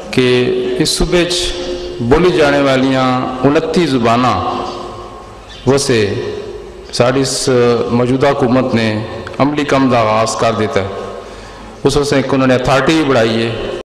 कि इस सूबे बोली जाने वालियाँ 29 ज़ुबाना वैसे साड़ी इस मौजूदा हुकूमत ने अमली कम का आगाज़ कर देता है। उस वजह से उन्होंने अथॉरिटी भी बढ़ाई है